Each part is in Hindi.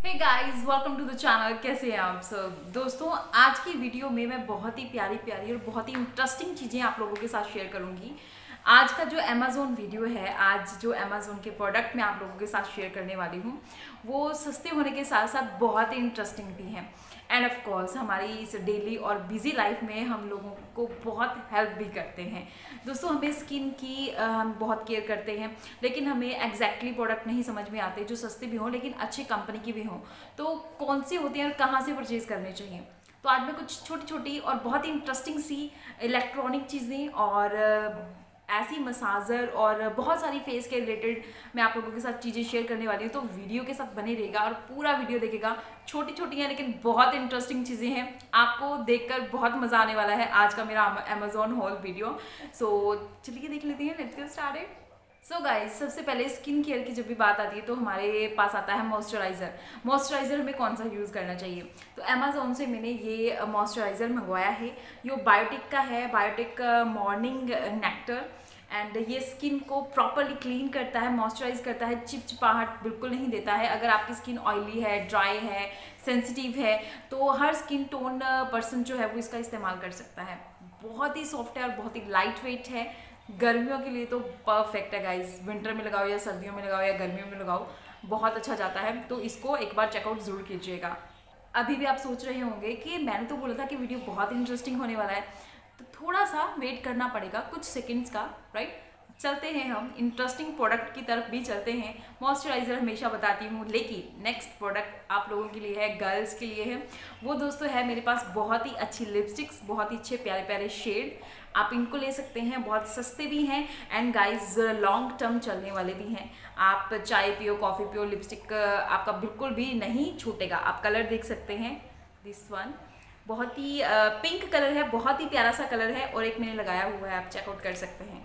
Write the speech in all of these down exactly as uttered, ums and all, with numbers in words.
Hey guys, welcome to the channel. कैसे हैं आप सब दोस्तों? आज की वीडियो में मैं बहुत ही प्यारी प्यारी और बहुत ही इंटरेस्टिंग चीज़ें आप लोगों के साथ शेयर करूंगी। आज का जो अमेज़ोन वीडियो है, आज जो अमेज़ोन के प्रोडक्ट मैं आप लोगों के साथ शेयर करने वाली हूँ, वो सस्ते होने के साथ साथ बहुत ही इंटरेस्टिंग भी हैं। एंड ऑफ कोर्स हमारी इस डेली और बिजी लाइफ में हम लोगों को बहुत हेल्प भी करते हैं। दोस्तों, हमें स्किन की अ, हम बहुत केयर करते हैं, लेकिन हमें एग्जैक्टली प्रोडक्ट नहीं समझ में आते जो सस्ते भी हों लेकिन अच्छी कंपनी की भी हों। तो कौन से होते हैं और कहाँ से परचेज करने चाहिए। तो आज मैं कुछ छोटी छोटी और बहुत ही इंटरेस्टिंग सी इलेक्ट्रॉनिक चीज़ें और अ, ऐसी मसाजर और बहुत सारी फेस के रिलेटेड मैं आप लोगों के साथ चीज़ें शेयर करने वाली हूँ। तो वीडियो के साथ बने रहेगा और पूरा वीडियो देखेगा। छोटी छोटी हैं लेकिन बहुत इंटरेस्टिंग चीज़ें हैं, आपको देखकर बहुत मज़ा आने वाला है आज का मेरा अमेजोन हॉल वीडियो। सो चलिए देख लेते हैं, let's get started. So guys, सबसे पहले स्किन केयर की जब भी बात आती है तो हमारे पास आता है मॉइस्चराइज़र। मॉइस्चराइज़र हमें कौन सा यूज़ करना चाहिए? तो अमेजोन से मैंने ये मॉइस्चराइज़र मंगवाया है। ये बायोटिक का है, बायोटिक मॉर्निंग नेक्टर। एंड ये स्किन को प्रॉपरली क्लीन करता है, मॉइस्चराइज करता है, चिपचिपाहट बिल्कुल नहीं देता है। अगर आपकी स्किन ऑयली है, ड्राई है, सेंसिटिव है, तो हर स्किन टोन पर्सन जो है वो इसका इस्तेमाल कर सकता है। बहुत ही सॉफ्ट है और बहुत ही लाइट वेट है। गर्मियों के लिए तो परफेक्ट है गाइज। विंटर में लगाओ या सर्दियों में लगाओ या गर्मियों में लगाओ, बहुत अच्छा जाता है। तो इसको एक बार चेकआउट ज़रूर कीजिएगा। अभी भी आप सोच रहे होंगे कि मैंने तो बोला था कि वीडियो बहुत इंटरेस्टिंग होने वाला है, तो थोड़ा सा वेट करना पड़ेगा कुछ सेकंड्स का, राइट। चलते हैं, हम इंटरेस्टिंग प्रोडक्ट की तरफ भी चलते हैं। मॉइस्चराइज़र हमेशा बताती हूँ, लेकिन नेक्स्ट प्रोडक्ट आप लोगों के लिए है, गर्ल्स के लिए है। वो दोस्तों है मेरे पास बहुत ही अच्छी लिपस्टिक्स, बहुत ही अच्छे प्यारे प्यारे शेड। आप इनको ले सकते हैं, बहुत सस्ते भी हैं एंड गाइस लॉन्ग टर्म चलने वाले भी हैं। आप चाय पियो, कॉफ़ी पियो, लिपस्टिक आपका बिल्कुल भी नहीं छूटेगा। आप कलर देख सकते हैं, दिस वन बहुत ही पिंक कलर है, बहुत ही प्यारा सा कलर है। और एक मैंने लगाया हुआ है, आप चेकआउट कर सकते हैं।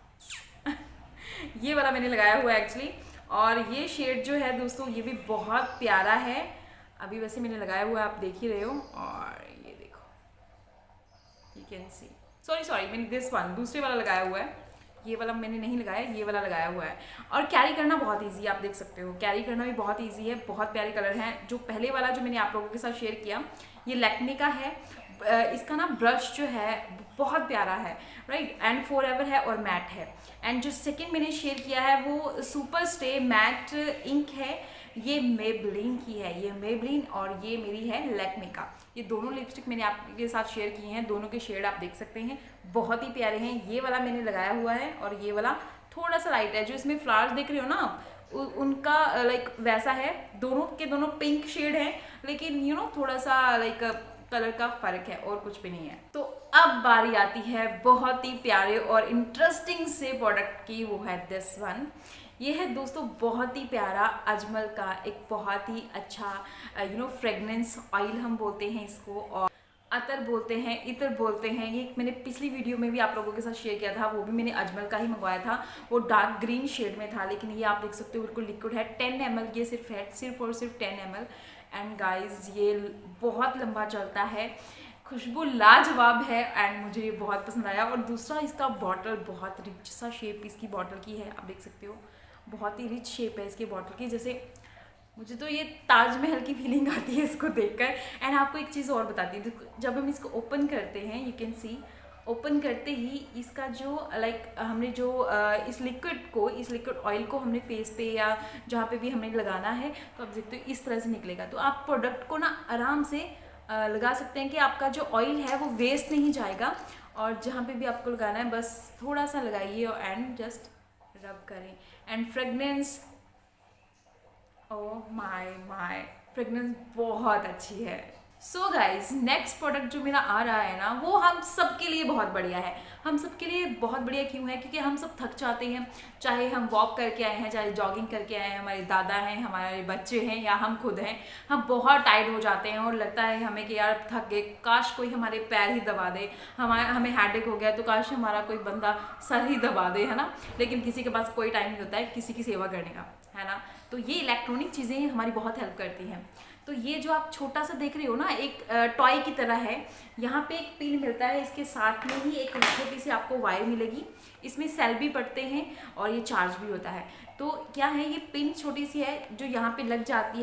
ये वाला मैंने लगाया हुआ है एक्चुअली। और ये शेड जो है दोस्तों, ये भी बहुत प्यारा है। अभी वैसे मैंने लगाया हुआ है, आप देख ही रहे हो। और ये देखो, you can see, sorry sorry मैंने दिस वन दूसरे वाला लगाया हुआ है। ये वाला मैंने नहीं लगाया, ये वाला लगाया हुआ है। और कैरी करना बहुत इजी है, आप देख सकते हो। कैरी करना भी बहुत इजी है, बहुत प्यारे कलर हैं। जो पहले वाला जो मैंने आप लोगों के साथ शेयर किया, ये लैक्मे का है। इसका ना ब्रश जो है बहुत प्यारा है, राइट। एंड फॉर एवर है और मैट है। एंड जो सेकंड मैंने शेयर किया है वो सुपर स्टे मैट इंक है। ये मेबलिन की है, ये मेबलिन, और ये मेरी है लैक्मे का। ये दोनों लिपस्टिक मैंने आपके साथ शेयर किए हैं, दोनों के शेड आप देख सकते हैं, बहुत ही प्यारे हैं। ये वाला मैंने लगाया हुआ है और ये वाला थोड़ा सा लाइट है। जो इसमें फ्लावर्स देख रहे हो ना आप, उनका लाइक वैसा है। दोनों के दोनों पिंक शेड है, लेकिन यू नो थोड़ा सा लाइक कलर का फर्क है और कुछ भी नहीं है। तो अब बारी आती है बहुत ही प्यारे और इंटरेस्टिंग से प्रोडक्ट की, वो है दिस वन। ये है दोस्तों बहुत ही प्यारा अजमल का एक बहुत ही अच्छा यू नो फ्रेगनेंस ऑयल हम बोलते हैं इसको, और अतर बोलते हैं, इतर बोलते हैं। ये मैंने पिछली वीडियो में भी आप लोगों के साथ शेयर किया था, वो भी मैंने अजमल का ही मंगवाया था। वो डार्क ग्रीन शेड में था, लेकिन ये आप देख सकते हो बिल्कुल लिक्विड है। टेन एम एल ये सिर्फ है, सिर्फ और सिर्फ ten M L. And guys ये बहुत लंबा चलता है, खुशबू लाजवाब है एंड मुझे ये बहुत पसंद आया। और दूसरा, इसका बॉटल बहुत रिच सा शेप इसकी बॉटल की है, आप देख सकते हो। बहुत ही रिच शेप है इसकी बॉटल की, जैसे मुझे तो ये ताजमहल की फीलिंग आती है इसको देखकर। एंड आपको एक चीज़ और बताती हूँ, जब हम इसको ओपन करते हैं, यू कैन सी, ओपन करते ही इसका जो लाइक हमने जो इस लिक्विड को, इस लिक्विड ऑयल को हमने फेस पे या जहाँ पे भी हमें लगाना है, तो आप देखते हो इस तरह से निकलेगा। तो आप प्रोडक्ट को ना आराम से लगा सकते हैं कि आपका जो ऑयल है वो वेस्ट नहीं जाएगा। और जहाँ पे भी आपको लगाना है बस थोड़ा सा लगाइए एंड जस्ट रब करें। And fragrance, oh my my, fragrance बहुत अच्छी है। सो गाइज, नेक्स्ट प्रोडक्ट जो मेरा आ रहा है ना, वो हम सब के लिए बहुत बढ़िया है। हम सब के लिए बहुत बढ़िया क्यों है? क्योंकि हम सब थक जाते हैं, चाहे हम वॉक करके आए हैं, चाहे जॉगिंग करके आए हैं, हमारे दादा हैं, हमारे बच्चे हैं या हम खुद हैं। हम बहुत टायर्ड हो जाते हैं और लगता है हमें कि यार थक गए, काश कोई हमारे पैर ही दबा दे। हमारे हमें हेडेक हो गया तो काश हमारा कोई बंदा सर ही दबा दे, है ना। लेकिन किसी के पास कोई टाइम नहीं होता है किसी की सेवा करने का, है ना। तो ये इलेक्ट्रॉनिक चीज़ें हमारी बहुत हेल्प करती हैं। तो ये जो आप छोटा सा देख रहे हो ना, एक टॉय की तरह है। यहाँ पे एक पिन मिलता है, इसके साथ में ही एक छोटी सी आपको वायर मिलेगी। इसमें सेल भी पड़ते हैं और ये चार्ज भी होता है। तो क्या है, ये पिन छोटी सी है जो यहाँ पे लग जाती है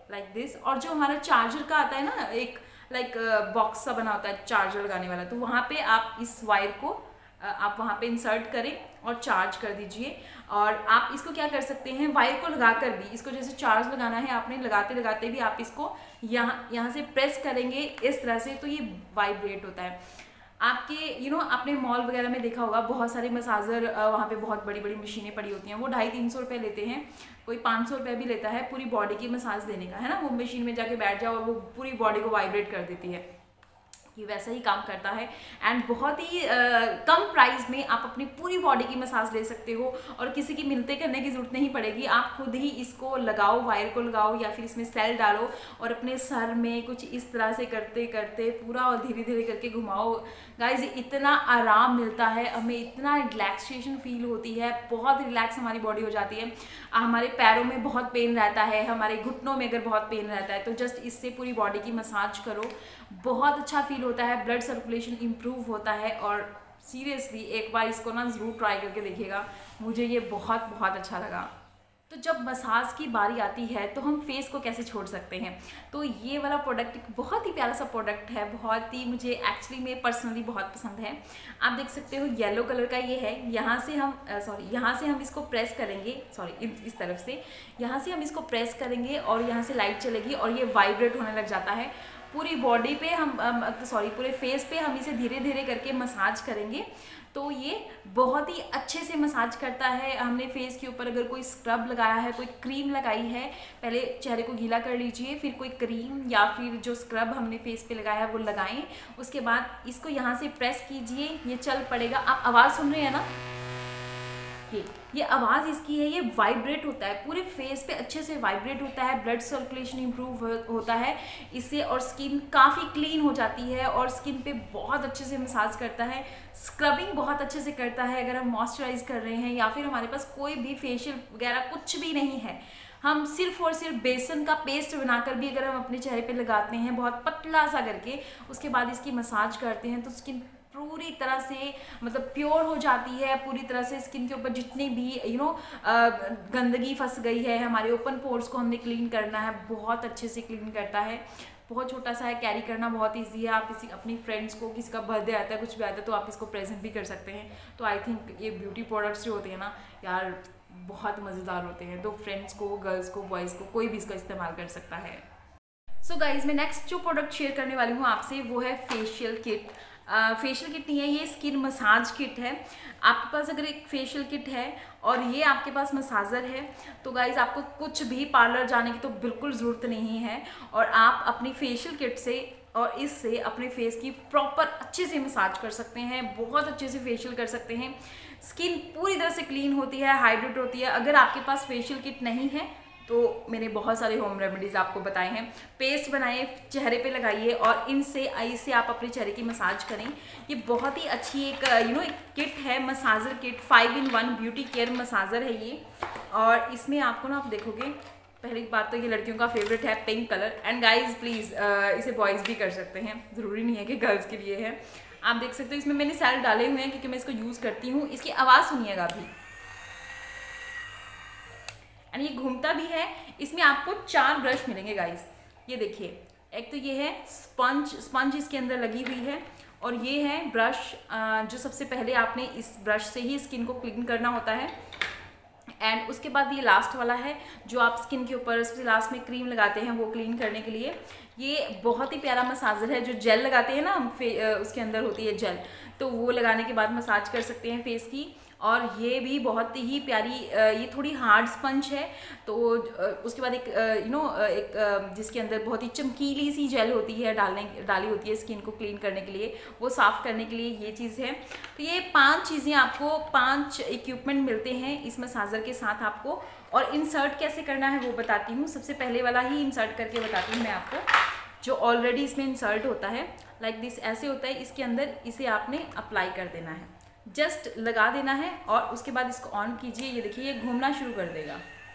लाइक दिस। और जो हमारा चार्जर का आता है ना, एक लाइक बॉक्स सा बना होता है चार्जर लगाने वाला, तो वहाँ पे आप इस वायर को uh, आप वहाँ पे इंसर्ट करें और चार्ज कर दीजिए। और आप इसको क्या कर सकते हैं, वायर को लगाकर भी इसको जैसे चार्ज लगाना है आपने, लगाते लगाते भी आप इसको यहाँ यहाँ से प्रेस करेंगे इस तरह से, तो ये वाइब्रेट होता है। आपके यू नो आपने मॉल वगैरह में देखा होगा बहुत सारे मसाजर, वहाँ पे बहुत बड़ी बड़ी मशीनें पड़ी होती हैं, वो ढाई तीन सौ रुपये लेते हैं, कोई पाँच सौ रुपये भी लेता है पूरी बॉडी की मसाज देने का, है ना। वो मशीन में जाके बैठ जाओ और वो पूरी बॉडी को वाइब्रेट कर देती है, ये वैसा ही काम करता है। एंड बहुत ही आ, कम प्राइस में आप अपनी पूरी बॉडी की मसाज ले सकते हो और किसी की मिलते करने की ज़रूरत नहीं पड़ेगी। आप खुद ही इसको लगाओ, वायर को लगाओ या फिर इसमें सेल डालो और अपने सर में कुछ इस तरह से करते करते पूरा और धीरे धीरे करके घुमाओ। गाइज इतना आराम मिलता है हमें, इतना रिलैक्सेशन फील होती है, बहुत रिलैक्स हमारी बॉडी हो जाती है। हमारे पैरों में बहुत पेन रहता है, हमारे घुटनों में अगर बहुत पेन रहता है, तो जस्ट इससे पूरी बॉडी की मसाज करो, बहुत अच्छा फील होता है, ब्लड सर्कुलेशन इम्प्रूव होता है। और सीरियसली एक बार इसको ना ज़रूर ट्राई करके देखिएगा, मुझे ये बहुत बहुत अच्छा लगा। तो जब मसाज की बारी आती है तो हम फेस को कैसे छोड़ सकते हैं, तो ये वाला प्रोडक्ट एक बहुत ही प्यारा सा प्रोडक्ट है, बहुत ही मुझे एक्चुअली में पर्सनली बहुत पसंद है। आप देख सकते हो येलो कलर का ये है, यहाँ से हम सॉरी यहाँ से हम इसको प्रेस करेंगे, सॉरी इस तरफ से यहाँ से हम इसको प्रेस करेंगे और यहाँ से लाइट चलेगी और ये वाइब्रेट होने लग जाता है पूरी बॉडी पे। हम सॉरी पूरे फेस पे हम इसे धीरे धीरे करके मसाज करेंगे तो ये बहुत ही अच्छे से मसाज करता है। हमने फेस के ऊपर अगर कोई स्क्रब लगाया है, कोई क्रीम लगाई है, पहले चेहरे को गीला कर लीजिए, फिर कोई क्रीम या फिर जो स्क्रब हमने फेस पे लगाया है वो लगाएं। उसके बाद इसको यहाँ से प्रेस कीजिए, ये चल पड़ेगा। आप आवाज़ सुन रहे हैं ना, ये ये आवाज़ इसकी है, ये वाइब्रेट होता है पूरे फेस पे, अच्छे से वाइब्रेट होता है, ब्लड सर्कुलेशन इम्प्रूव होता है इससे और स्किन काफ़ी क्लीन हो जाती है और स्किन पे बहुत अच्छे से मसाज करता है, स्क्रबिंग बहुत अच्छे से करता है। अगर हम मॉइस्चराइज कर रहे हैं या फिर हमारे पास कोई भी फेशियल वगैरह कुछ भी नहीं है, हम सिर्फ और सिर्फ बेसन का पेस्ट बनाकर भी अगर हम अपने चेहरे पे लगाते हैं बहुत पतला सा करके, उसके बाद इसकी मसाज करते हैं तो स्किन पूरी तरह से मतलब प्योर हो जाती है। पूरी तरह से स्किन के ऊपर जितनी भी यू नो गंदगी फंस गई है, हमारे ओपन पोर्स को हमने क्लीन करना है, बहुत अच्छे से क्लीन करता है। बहुत छोटा सा है, कैरी करना बहुत इजी है। आप किसी अपनी फ्रेंड्स को, किसी का बर्थडे आता है, कुछ भी आता है तो आप इसको प्रेजेंट भी कर सकते हैं। तो आई थिंक ये ब्यूटी प्रोडक्ट्स जो होते हैं ना यार बहुत मज़ेदार होते हैं, तो फ्रेंड्स को, गर्ल्स को, बॉयज़ को कोई भी इसका इस्तेमाल कर सकता है। सो so गाइज मैं नेक्स्ट जो प्रोडक्ट शेयर करने वाली हूँ आपसे वो है फेशियल किट। फेशियल किट नहीं है, ये स्किन मसाज किट है। आपके पास अगर एक फेशियल किट है और ये आपके पास मसाजर है तो गाइज आपको कुछ भी पार्लर जाने की तो बिल्कुल ज़रूरत नहीं है और आप अपनी फेशियल किट से और इससे अपने फेस की प्रॉपर अच्छे से मसाज कर सकते हैं, बहुत अच्छे से फेशियल कर सकते हैं। स्किन पूरी तरह से क्लीन होती है, हाइड्रेट होती है। अगर आपके पास फेशियल किट नहीं है तो मैंने बहुत सारे होम रेमेडीज़ आपको बताए हैं। पेस्ट बनाइए, चेहरे पे लगाइए और इनसे इससे आप अपने चेहरे की मसाज करें। ये बहुत ही अच्छी एक यू नो एक किट है, massager kit, five in one beauty care massager है ये। और इसमें आपको ना आप देखोगे, पहली बात तो ये लड़कियों का फेवरेट है pink colour. And guys please इसे बॉयज़ भी कर सकते हैं, ज़रूरी नहीं है कि गर्ल्स के लिए है। आप देख सकते हो इसमें मैंने सेल डाले हुए हैं क्योंकि मैं इसको यूज़ करती हूँ। इसकी आवाज़ सुनिएगा अभी, एंड ये घूमता भी है। इसमें आपको चार ब्रश मिलेंगे गाइस, ये देखिए। एक तो ये है स्पंज, स्पंज इसके अंदर लगी हुई है और ये है ब्रश, जो सबसे पहले आपने इस ब्रश से ही स्किन को क्लीन करना होता है। एंड उसके बाद ये लास्ट वाला है जो आप स्किन के ऊपर सबसे लास्ट में क्रीम लगाते हैं वो क्लीन करने के लिए। ये बहुत ही प्यारा मसाजर है। जो जेल लगाते हैं ना हम, उसके अंदर होती है जेल, तो वो लगाने के बाद मसाज कर सकते हैं फेस की। और ये भी बहुत ही प्यारी, ये थोड़ी हार्ड स्पंज है तो उसके बाद एक यू नो एक जिसके अंदर बहुत ही चमकीली सी जेल होती है डालने डाली होती है स्किन को क्लीन करने के लिए, वो साफ़ करने के लिए ये चीज़ है। तो ये पांच चीज़ें आपको, पांच इक्विपमेंट मिलते हैं इस मसाजर के साथ आपको। और इंसर्ट कैसे करना है वो बताती हूँ। सबसे पहले वाला ही इंसर्ट करके बताती हूँ मैं आपको, जो ऑलरेडी इसमें इंसर्ट होता है लाइक दिस, ऐसे होता है। इसके अंदर इसे आपने अप्लाई कर देना है, जस्ट लगा देना है और उसके बाद इसको ऑन कीजिए। ये देखिए ये घूमना शुरू कर देगा।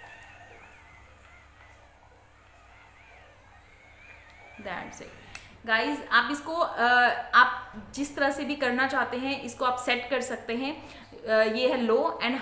That's it guys. आप इसको आप जिस तरह से भी करना चाहते हैं इसको आप सेट कर सकते हैं। ये है लो एंड हाई।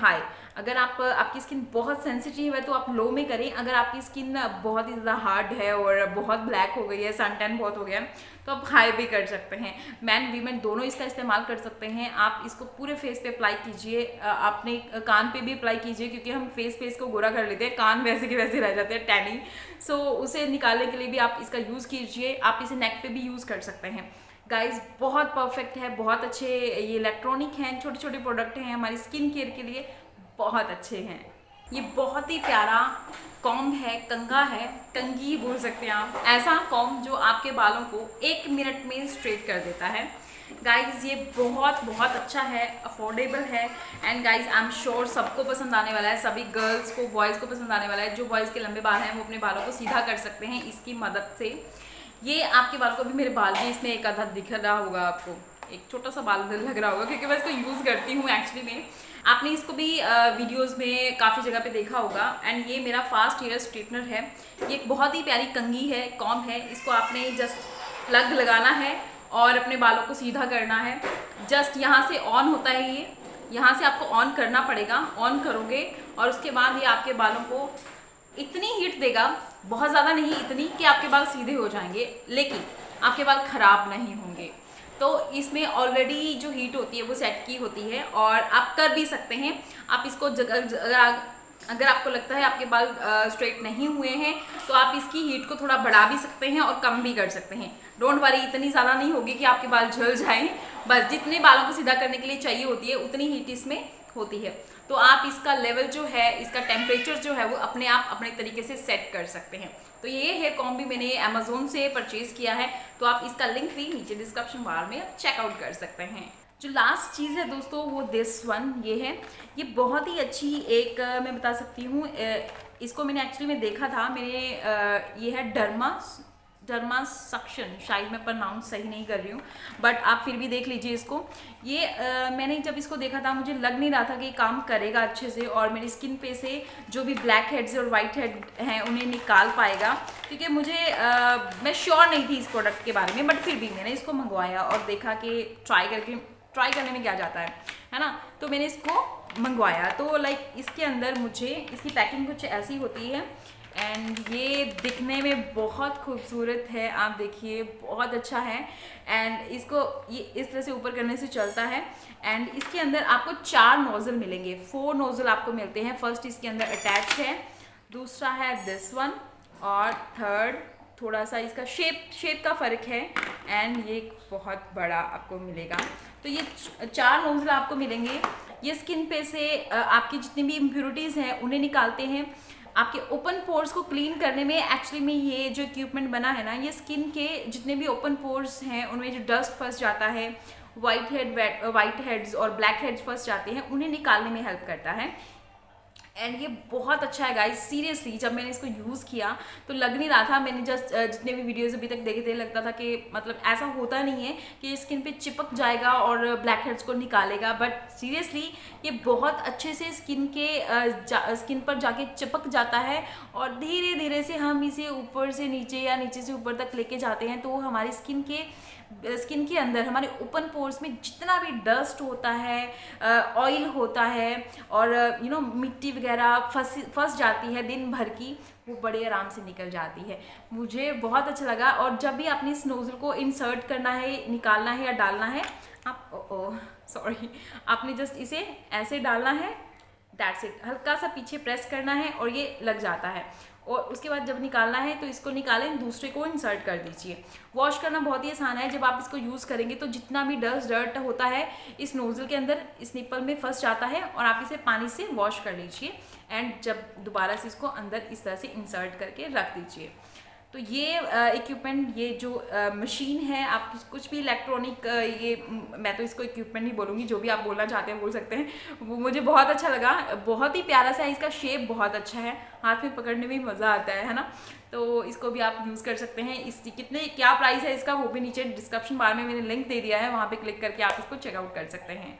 अगर आप आपकी स्किन बहुत सेंसिटिव है तो आप लो में करें, अगर आपकी स्किन बहुत ही ज़्यादा हार्ड है और बहुत ब्लैक हो गई है, सन टैन बहुत हो गया है, तो आप हाई भी कर सकते हैं। मैन वीमेन दोनों इसका इस्तेमाल कर सकते हैं। आप इसको पूरे फेस पे अप्लाई कीजिए, अपने कान पे भी अप्लाई कीजिए, क्योंकि हम फेस फेस को गोरा कर लेते हैं, कान वैसे के वैसे रह जाते हैं टैनिंग। सो उसे निकालने के लिए भी आप इसका यूज़ कीजिए। आप इसे नेक पे भी यूज़ कर सकते हैं। गाइज बहुत परफेक्ट है, बहुत अच्छे ये इलेक्ट्रॉनिक हैं, छोटे छोटे प्रोडक्ट हैं, हमारी स्किन केयर के लिए बहुत अच्छे हैं। ये बहुत ही प्यारा कॉम्ब है, कंघा है, कंघी बोल सकते हैं आप। ऐसा कॉम्ब जो आपके बालों को एक मिनट में स्ट्रेट कर देता है। गाइज ये बहुत बहुत अच्छा है, अफोर्डेबल है, and guys I am sure सबको पसंद आने वाला है, सभी गर्ल्स को, बॉयज़ को पसंद आने वाला है। जो बॉयज़ के लंबे बाल हैं वो अपने बालों को सीधा कर सकते हैं इसकी मदद से। ये आपके बालों को भी, मेरे बाल भी इसमें एक आधा दिख रहा होगा आपको, एक छोटा सा बाल लग रहा होगा, क्योंकि मैं इसको यूज़ करती हूँ एक्चुअली में। आपने इसको भी वीडियोस में काफ़ी जगह पे देखा होगा। एंड ये मेरा फास्ट हेयर स्ट्रेटनर है। ये एक बहुत ही प्यारी कंघी है, कॉम्ब है। इसको आपने जस्ट प्लग लगाना है और अपने बालों को सीधा करना है। जस्ट यहाँ से ऑन होता है, ये यहाँ से आपको ऑन करना पड़ेगा। ऑन करोगे और उसके बाद ये आपके बालों को इतनी हीट देगा, बहुत ज़्यादा नहीं, इतनी कि आपके बाल सीधे हो जाएंगे, लेकिन आपके बाल ख़राब नहीं होंगे। तो इसमें ऑलरेडी जो हीट होती है वो सेट की होती है, और आप कर भी सकते हैं। आप इसको जगह अगर आपको लगता है आपके बाल स्ट्रेट नहीं हुए हैं तो आप इसकी हीट को थोड़ा बढ़ा भी सकते हैं और कम भी कर सकते हैं। डोंट वरी, इतनी ज़्यादा नहीं होगी कि आपके बाल झड़ जाएं। बस जितने बालों को सीधा करने के लिए चाहिए होती है उतनी हीट इसमें होती है। तो आप इसका लेवल जो है, इसका टेम्परेचर जो है वो अपने आप अपने तरीके से सेट कर सकते हैं। तो ये हेयर कॉम्ब भी मैंने अमेजोन से परचेज़ किया है, तो आप इसका लिंक भी नीचे डिस्क्रिप्शन बार में चेकआउट कर सकते हैं। जो लास्ट चीज़ है दोस्तों वो दिस वन, ये है। ये बहुत ही अच्छी एक मैं बता सकती हूँ, इसको मैंने एक्चुअली में देखा था। मैंने ये है डर्मा डर्मा सक्शन, शायद मैं प्रोनाउंस सही नहीं कर रही हूँ, बट आप फिर भी देख लीजिए इसको। ये आ, मैंने जब इसको देखा था मुझे लग नहीं रहा था कि ये काम करेगा अच्छे से, और मेरी स्किन पे से जो भी ब्लैक हेड्स और वाइट हेड हैं उन्हें निकाल पाएगा, क्योंकि मुझे आ, मैं श्योर नहीं थी इस प्रोडक्ट के बारे में। बट फिर भी मैंने इसको मंगवाया और देखा कि ट्राई करके ट्राई करने में क्या जाता है है ना। तो मैंने इसको मंगवाया। तो लाइक इसके अंदर मुझे इसकी पैकिंग कुछ ऐसी होती है, एंड ये दिखने में बहुत खूबसूरत है। आप देखिए बहुत अच्छा है। एंड इसको ये इस तरह से ऊपर करने से चलता है। एंड इसके अंदर आपको चार नोजल मिलेंगे, फोर नोजल आपको मिलते हैं। फर्स्ट इसके अंदर अटैच है, दूसरा है दिस वन, और थर्ड थोड़ा सा इसका शेप शेप का फ़र्क है, एंड ये बहुत बड़ा आपको मिलेगा। तो ये चार नोजल आपको मिलेंगे। ये स्किन पे से आपकी जितनी भी इम्प्योरिटीज़ हैं उन्हें निकालते हैं। आपके ओपन पोर्स को क्लीन करने में एक्चुअली में ये जो इक्विपमेंट बना है ना, ये स्किन के जितने भी ओपन पोर्स हैं उनमें जो डस्ट फंस जाता है, वाइट हेड वाइट हेड्स और ब्लैक हेड्स फंस जाते हैं, उन्हें निकालने में हेल्प करता है। एंड ये बहुत अच्छा है गाइस, सीरियसली जब मैंने इसको यूज़ किया तो लग नहीं रहा था, मैंने जस्ट जितने भी वीडियोस अभी तक देखे थे लगता था कि मतलब ऐसा होता नहीं है कि स्किन पे चिपक जाएगा और ब्लैक हेड्स को निकालेगा। बट सीरियसली ये बहुत अच्छे से स्किन के जा, स्किन पर जाके चिपक जाता है, और धीरे धीरे से हम इसे ऊपर से नीचे या नीचे से ऊपर तक लेके जाते हैं। तो हमारी स्किन के स्किन के अंदर हमारे ओपन पोर्स में जितना भी डस्ट होता है, ऑयल होता है, और यू नो मिट्टी वगैरह फंस फंस जाती है दिन भर की, वो बड़े आराम से निकल जाती है। मुझे बहुत अच्छा लगा। और जब भी आपने इस नोजल को इंसर्ट करना है, निकालना है या डालना है, आप ओ ओ सॉरी आपने जस्ट इसे ऐसे डालना है, दैट्स इट। हल्का सा पीछे प्रेस करना है और ये लग जाता है। और उसके बाद जब निकालना है तो इसको निकालें, दूसरे को इंसर्ट कर दीजिए। वॉश करना बहुत ही आसान है। जब आप इसको यूज़ करेंगे तो जितना भी डस्ट डर्ट होता है इस नोज़ल के अंदर, इस निप्पल में फंस जाता है, और आप इसे पानी से वॉश कर लीजिए। एंड जब दोबारा से इसको अंदर इस तरह से इंसर्ट करके रख दीजिए। तो ये इक्विपमेंट, ये जो मशीन है, आप कुछ भी इलेक्ट्रॉनिक, ये मैं तो इसको इक्विपमेंट ही बोलूँगी, जो भी आप बोलना चाहते हैं बोल सकते हैं, वो मुझे बहुत अच्छा लगा। बहुत ही प्यारा सा है, इसका शेप बहुत अच्छा है, हाथ में पकड़ने में भी मज़ा आता है है ना। तो इसको भी आप यूज़ कर सकते हैं। इस कितने क्या प्राइस है इसका वो भी नीचे डिस्क्रिप्शन बार में मैंने लिंक दे दिया है, वहाँ पर क्लिक करके आप इसको चेकआउट कर सकते हैं।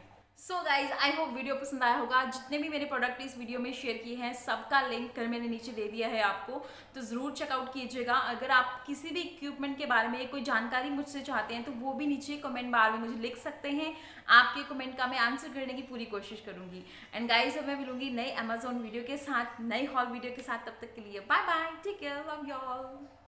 So guys I hope video पसंद आया होगा। जितने भी मेरे प्रोडक्ट इस वीडियो में शेयर किए हैं सबका लिंक कर मैंने नीचे दे दिया है आपको, तो ज़रूर चेकआउट कीजिएगा। अगर आप किसी भी इक्विपमेंट के बारे में कोई जानकारी मुझसे चाहते हैं तो वो भी नीचे कमेंट बार में मुझे लिख सकते हैं। आपके कमेंट का मैं आंसर करने की पूरी कोशिश करूंगी। एंड गाइज अब मैं मिलूंगी नई अमेजोन वीडियो के साथ, नई हॉल वीडियो के साथ। तब तक के लिए bye bye, take care, love you all.